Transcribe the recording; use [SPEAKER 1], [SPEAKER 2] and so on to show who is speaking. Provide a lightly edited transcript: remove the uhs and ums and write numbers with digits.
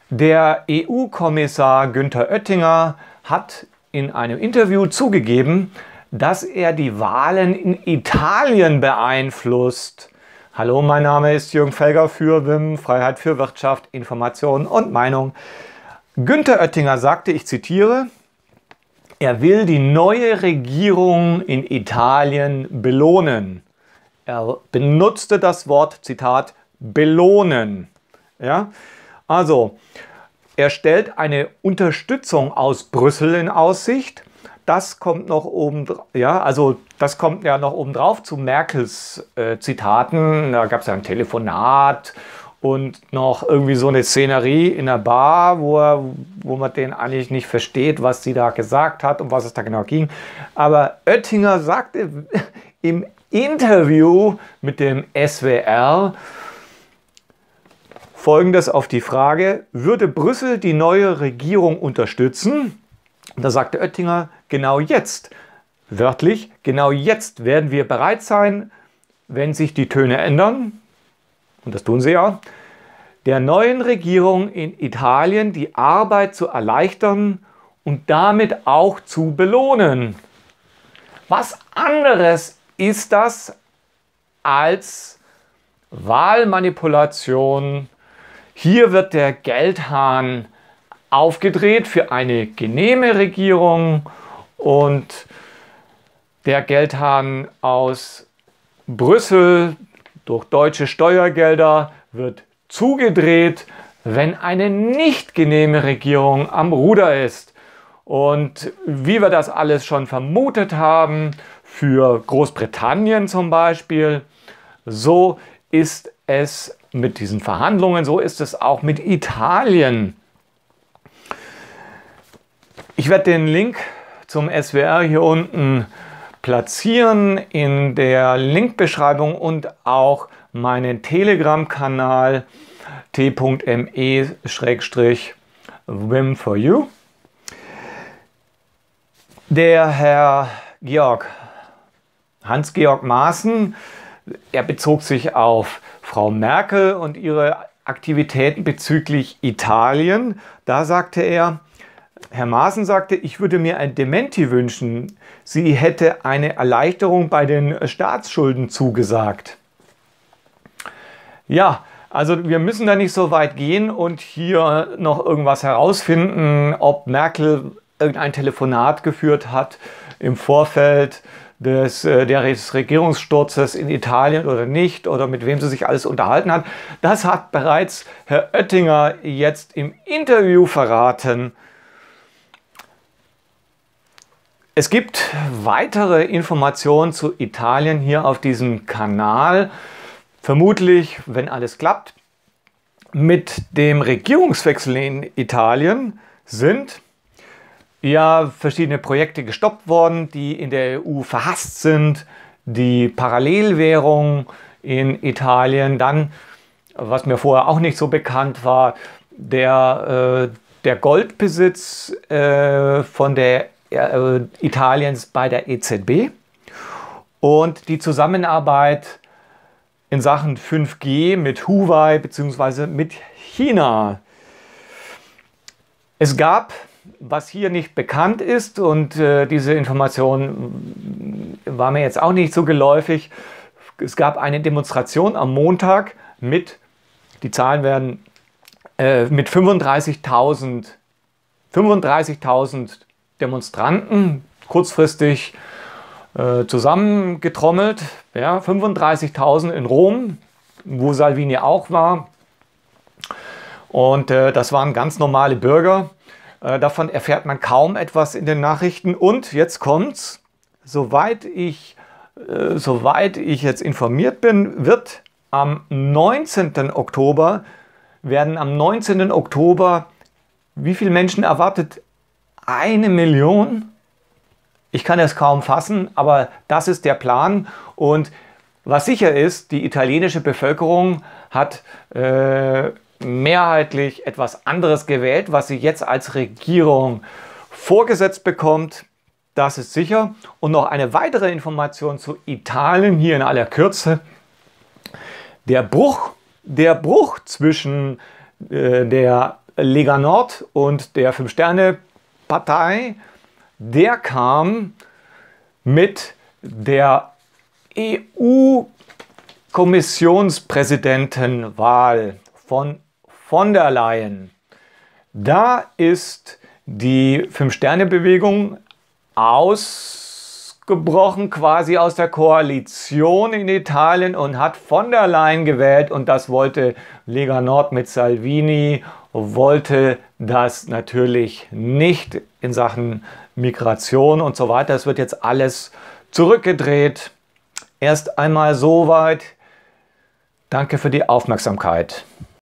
[SPEAKER 1] Der EU-Kommissar Günther Oettinger hat in einem Interview zugegeben, dass er die Wahlen in Italien beeinflusst. Hallo, mein Name ist Jürgen Felger für WIM, Freiheit für Wirtschaft, Information und Meinung. Günther Oettinger sagte, ich zitiere, er will die neue Regierung in Italien belohnen. Er benutzte das Wort, Zitat, belohnen. Ja? Also, er stellt eine Unterstützung aus Brüssel in Aussicht. Das kommt noch oben, ja, also das kommt ja noch oben drauf zu Merkels Zitaten. Da gab es ja ein Telefonat und noch irgendwie so eine Szenerie in der Bar, wo man den eigentlich nicht versteht, was sie da gesagt hat und was es da genau ging. Aber Oettinger sagte im Interview mit dem SWR Folgendes auf die Frage, würde Brüssel die neue Regierung unterstützen? Da sagte Oettinger, genau jetzt, wörtlich, genau jetzt werden wir bereit sein, wenn sich die Töne ändern, und das tun sie ja, der neuen Regierung in Italien die Arbeit zu erleichtern und damit auch zu belohnen. Was anderes ist das als Wahlmanipulation? Hier wird der Geldhahn aufgedreht für eine genehme Regierung und der Geldhahn aus Brüssel durch deutsche Steuergelder wird zugedreht, wenn eine nicht genehme Regierung am Ruder ist. Und wie wir das alles schon vermutet haben, für Großbritannien zum Beispiel, so ist es mit diesen Verhandlungen, so ist es auch mit Italien. Ich werde den Link zum SWR hier unten platzieren in der Linkbeschreibung und auch meinen Telegram-Kanal t.me/wim4u. Der Herr Hans-Georg Maaßen, er bezog sich auf Frau Merkel und ihre Aktivitäten bezüglich Italien. Da sagte er, Herr Maaßen sagte, ich würde mir ein Dementi wünschen. Sie hätte eine Erleichterung bei den Staatsschulden zugesagt. Ja, also wir müssen da nicht so weit gehen und hier noch irgendwas herausfinden, ob Merkel irgendein Telefonat geführt hat im Vorfeld des Regierungssturzes in Italien oder nicht oder mit wem sie sich alles unterhalten hat. Das hat bereits Herr Oettinger jetzt im Interview verraten. Es gibt weitere Informationen zu Italien hier auf diesem Kanal. Vermutlich, wenn alles klappt, mit dem Regierungswechsel in Italien sind ja verschiedene Projekte gestoppt worden, die in der EU verhasst sind. Die Parallelwährung in Italien, dann, was mir vorher auch nicht so bekannt war, der Goldbesitz von der Italiens bei der EZB und die Zusammenarbeit in Sachen 5G mit Huawei bzw. mit China. Es gab, was hier nicht bekannt ist und diese Information war mir jetzt auch nicht so geläufig, es gab eine Demonstration am Montag mit, die Zahlen werden mit 35.000 Demonstranten kurzfristig zusammengetrommelt. Ja, 35.000 in Rom, wo Salvini auch war. Und das waren ganz normale Bürger. Davon erfährt man kaum etwas in den Nachrichten. Und jetzt kommt's, soweit ich jetzt informiert bin, werden am 19. Oktober, wie viele Menschen erwartet? 1 Million? Ich kann es kaum fassen, aber das ist der Plan. Und was sicher ist, die italienische Bevölkerung hat mehrheitlich etwas anderes gewählt, was sie jetzt als Regierung vorgesetzt bekommt. Das ist sicher. Und noch eine weitere Information zu Italien hier in aller Kürze. Der Bruch zwischen der Lega Nord und der Fünf-Sterne-Partei, der kam mit der EU-Kommissionspräsidentenwahl von der Leyen. Da ist die Fünf-Sterne-Bewegung ausgebrochen, quasi aus der Koalition in Italien, und hat von der Leyen gewählt, und das wollte Lega Nord mit Salvini, wollte das natürlich nicht in Sachen Migration und so weiter. Es wird jetzt alles zurückgedreht. Erst einmal soweit. Danke für die Aufmerksamkeit.